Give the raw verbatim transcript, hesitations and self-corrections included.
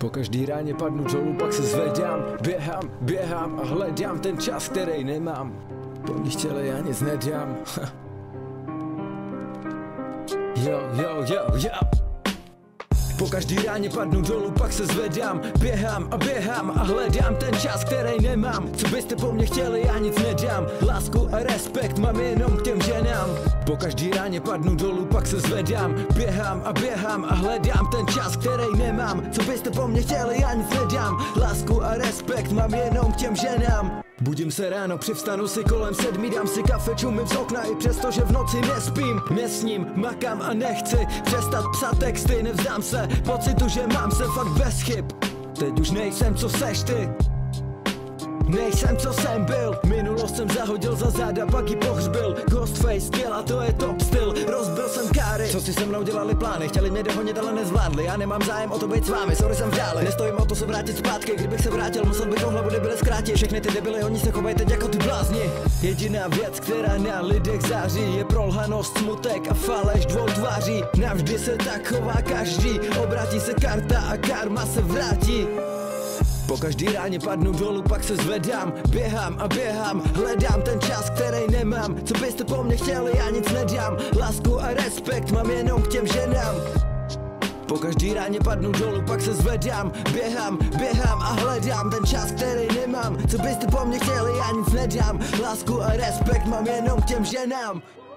Po každý ráně padnu dolů, pak se zvedám, běhám, běhám a hledám ten čas, který nemám. Po nich těle já nic nedám. Jo, jo, jo, jo. Po každý ráně padnu dolů, pak se zvedám, běhám a běhám a hledám ten čas, který nemám. Co byste po mně chtěli, já nic nedám. Lásku a respekt mám jenom k těm ženám. Po každý ráně padnu dolů, pak se zvedám, běhám a běhám a hledám ten čas, který nemám. Co byste po mně chtěli, já nic nedám. Lásku a respekt mám jenom k těm ženám. Budím se ráno, přivstanu si kolem sedmi, dám si kafe, čumím z okna i přesto, že v noci nespím. Nesním, makám a nechci přestat psat texty, nevzdám se pocitu, že mám se fakt bez chyb. Teď už nejsem, co seš ty. Nejsem, co jsem byl. Minulost jsem zahodil za záda, pak ji pohřbil. Ghostface, děla, to je top styl. Rozbil jsem káry, co si se mnou dělali plány. Chtěli mě dohonit, ale nezvládli. Já nemám zájem o to být s vámi, sorry, jsem v dále. Nestojím o to se vrátit zpátky, kdybych se vrátil, musel bych hlavu debile zkrátit. Všechny ty debily, oni se chovají teď jako ty blázni. Jediná věc, která na lidech září, je prolhanost, smutek a faleš dvou tváří. Navždy se tak chová každý, obratí se karta a karma se vrátí. Po každý ráně padnu dolů, pak se zvedám, běhám a běhám, hledám ten čas, který nemám. Co byste po mně chtěli, já nic nedám. Lásku a respekt mám jenom k těm ženám. Po každý ráně padnu dolů, pak se zvedám, běhám, běhám a hledám ten čas, který nemám. Co byste po mně chtěli, já nic nedám. Lásku a respekt mám jenom k těm ženám.